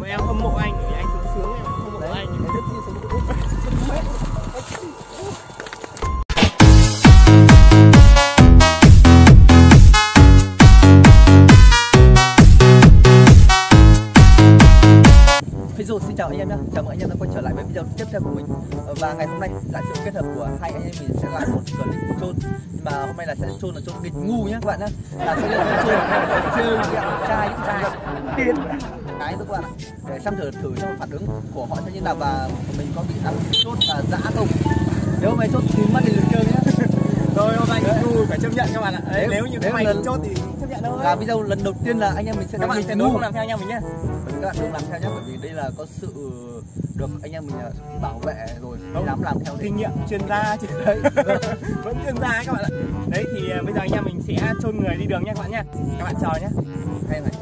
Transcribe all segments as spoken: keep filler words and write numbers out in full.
em hâm mộ anh vì anh sướng sướng, em hâm mộ anh. Hello, xin chào anh em nhé, chào mừng anh em đã quay trở lại với video tiếp theo của mình. Và ngày hôm nay là sự kết hợp của hai anh em mình sẽ làm một clip chôn. Nhưng mà hôm nay là sẽ chôn là chôn nghịch ngu nhé các bạn nhé. Là sẽ lên chôn chơi kẹo trai trai tiền cái các bạn ạ, để xem thử thử xem phản ứng của họ như thế nào và mình có bị ăn chốt và dã không. Nếu mày chốt thì mất thì đừng chơi nhé. Rồi hôm nay ngu phải chấp nhận các bạn ạ. Đấy, nếu như mày lần chốt thì chấp nhận thôi. Và video lần đầu tiên là anh em mình sẽ các bạn tuyệt đối không làm theo anh em mình nhé. Các bạn đừng làm theo nhé, bởi vì đây là có sự được anh em mình bảo vệ rồi không dám làm theo. Kinh nghiệm chuyên gia chị đấy. Vẫn chuyên gia các bạn ạ. Đấy thì bây giờ anh em mình sẽ chôn người đi đường nha các bạn nhé. Các bạn chờ nhé. Hay này,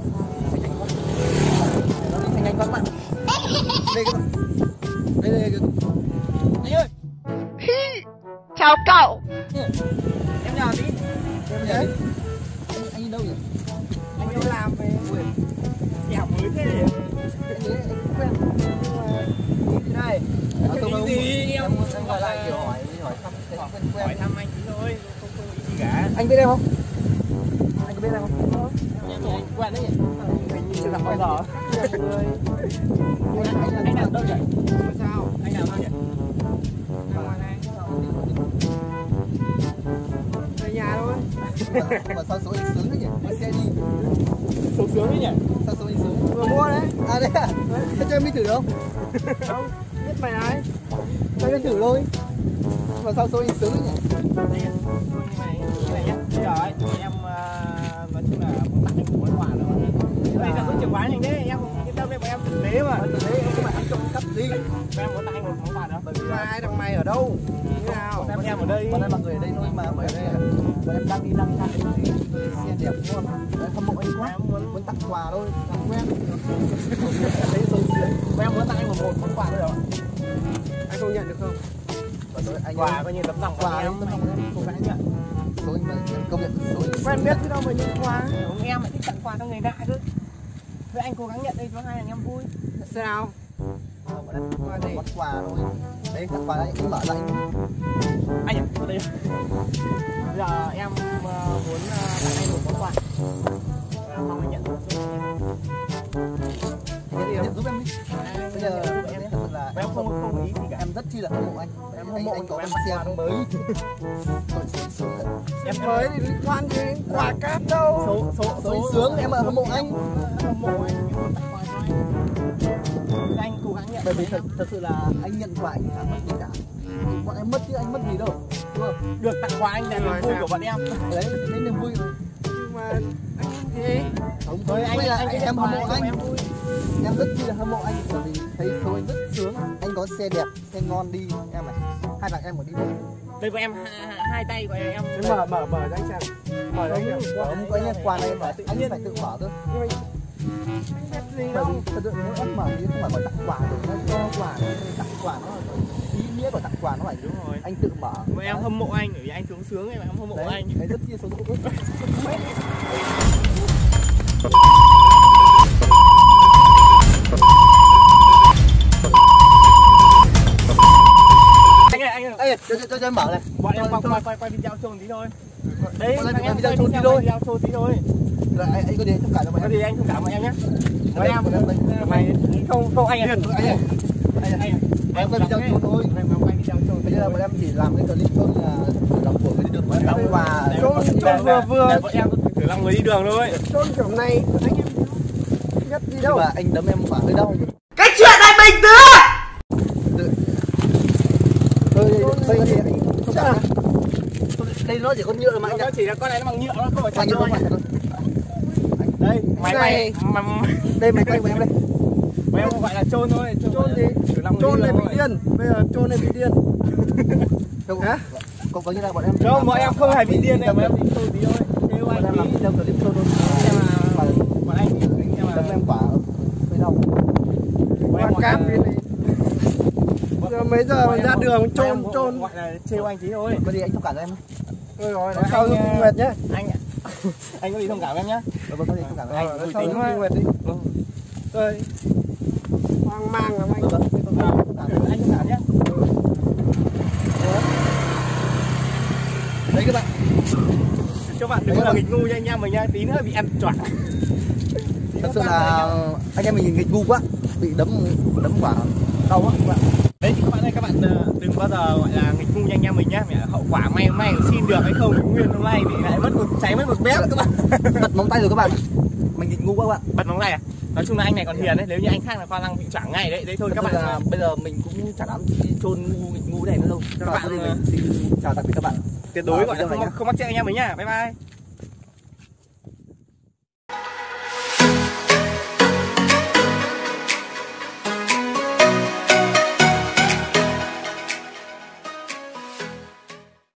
nó đi nhanh quá các bạn. Đây các bạn, đây đây đây anh ơi. Chào cậu. Em nhờ tí. Em nhờ đi. Anh anh đi đâu vậy? Anh đi làm về dẻo mới thế này. Anh ấy quen gì đây? Cái gì em muốn em gọi lại kiểu hỏi hỏi thăm quen quen hỏi thăm anh tí thôi, không không ý gì cả. Anh biết em không? Anh có biết em không? Anh quen đấy nhỉ? Anh chưa gặp bao giờ. Anh anh làm đâu vậy? Sao? Anh làm đâu vậy? Ra ngoài này. Về nhà thôi. Mà sao số anh sướng thế nhỉ? Mua xe đi. Số sướng đấy nhỉ? Sao số anh sướng? Vừa mua đấy. À đấy à? Thế cho em đi thử được không? Không, biết mày ai? Cho em thử thôi. Mà sao số anh sướng thế nhỉ? Đây, như này, như này nhá. Bây giờ ấy, em uh, nói chung là muốn tặng anh một món quà rồi. Bây giờ cũng chìa khóa nhanh thế, em yên tâm đây, bọn em thực tế mà. Thực tế em không phải ăn trộm cắp gì. Em muốn tặng anh một món quà nữa. Bởi vì là ai thằng mày ở đâu? Như nào? Em em ở đây. Bọn em là người ở đây thôi mà, bởi ở đây bọn em đang đi lang thang cái gì xe đẹp đúng không? Em hâm mộ anh quá. Em muốn muốn tặng quà thôi, làm quen. Đấy rồi đấy. Em muốn tặng anh một một món quà thôi rồi. Anh không nhận được không? Anh quà coi như tấm lòng quà em, tấm lòng em không phải nhận. Số anh mà công nhận số anh quen biết chứ đâu mà nhận quà. Ông em lại thích tặng quà cho người lạ cơ. Thôi anh cố gắng nhận đây cho hai anh em vui. Sao? Bọn em quà gì? Món quà thôi. Đấy tặng quà đấy, anh mở lại. Anh ở đây. Bây giờ em muốn tặng anh một món quà. Mong anh nhận giúp em. Nhận giúp em đi. Bây giờ em thật sự là em không không ý gì cả. Em rất chi là hâm mộ anh. Em hâm mộ anh có em xe mới. Em mới thì liên quan gì đến quà cáp đâu. Số số số sướng em mà hâm mộ anh. Hâm mộ anh tặng quà cho anh. Anh cố gắng nhận. Bởi vì thật, thật sự là anh nhận quà anh chẳng mất gì cả. Bọn em mất chứ anh mất gì đâu. Đúng không? Được tặng quà anh là niềm vui của bọn em. Đấy, đấy niềm vui rồi. Nhưng mà anh gì? Không, thôi anh, anh, anh em hâm mộ anh. Em vui. Em rất chi là hâm mộ anh bởi vì thấy số anh rất sướng. Anh có xe đẹp, xe ngon đi em này. Hai bạn em có đi đâu? Đây của em hai, hai tay của em. Mở mở mở cho anh xem. Mở cho anh xem. Không có anh quà này phải anh phải tự mở thôi. Nhưng mà anh biết gì đâu. Thật sự nếu em mở thì không phải gọi tặng quà được, nó cho quà, tặng quà nó ý nghĩa của tặng quà nó phải đúng rồi. Anh tự mở. Mà em hâm mộ anh bởi vì anh sướng sướng em hâm mộ đấy, anh. Đấy rất chia số tốt. Anh ơi, anh ơi. Ê, cho, cho, cho em mở này. Bọn em quay quay quay quay video chôn tí thôi. Đấy, bọn anh em video quay chôn tí thôi. Video chôn tí thôi. Rồi anh, anh có gì thông cảm cho bọn Có em. gì anh thông cảm bọn em nhé. Bọn em em mày không không anh à. Anh ơi. Anh ơi. Em quay video chôn thôi. Em quay video chôn. Bây giờ bọn em chỉ làm cái clip chôn là lòng của người đi đường bọn em và chôn chôn vừa vừa. Bọn em thử lòng người đi đường thôi. Chôn kiểu này anh em nhất gì đâu. Và anh đấm em quả hơi đau. Cái chuyện này bình thường. Đây đây đây không sao. Đây nó chỉ con nhựa mà anh. Nó chỉ là con này nó bằng nhựa nó không phải thật đâu. Đây, máy này đây mày quay của em đây. Bọn em không gọi là chôn thôi. Chôn gì? Chôn này bị điên. Bây giờ chôn này bị điên. Hả? Có có như là bọn em. Không, bọn em không hề bị điên này, bọn em đi chôn tí thôi. Theo anh làm video clip chôn thôi. Em là bọn anh em là đấm em quả hơi đau. Bọn em cáp cái này. Giờ mấy giờ mà ra đường chôn chôn gọi là trêu anh tí thôi. Có gì anh thông cảm cho em. Thôi rồi, nói sau giúp Nguyệt nhé. Anh anh có gì thông cảm em nhé. Vâng, có gì thông cảm cho anh. anh. Nói sau giúp Nguyệt đi. Rồi. Hoang mang lắm anh. Vâng, Anh thông cảm nhé. đấy các bạn. Cho bạn đừng là nghịch ngu nha anh em mình nha, tí nữa bị ăn choạng. Thật sự là anh em mình nghịch ngu quá, bị đấm đấm quả đau quá các bạn. Đấy thì các bạn ơi, các bạn đừng bao giờ gọi là nghịch ngu nha anh em mình nhá. Mẹ hậu quả may may xin được hay không thì nguyên hôm nay bị lại mất một cháy mất một mét các bạn. Bật móng tay rồi các bạn. Mình nghịch ngu quá các bạn. Bật móng tay à? Nói chung là anh này còn hiền đấy, nếu như anh khác là khoa năng bị choảng ngay đấy. Đấy thôi các bạn. Là bây giờ mình cũng chẳng dám chôn ngu nghịch ngu này nữa đâu. Các bạn mình xin chào tạm biệt các bạn. Tuyệt đối gọi là không, không mắc chết anh em mình nhá. Bye bye.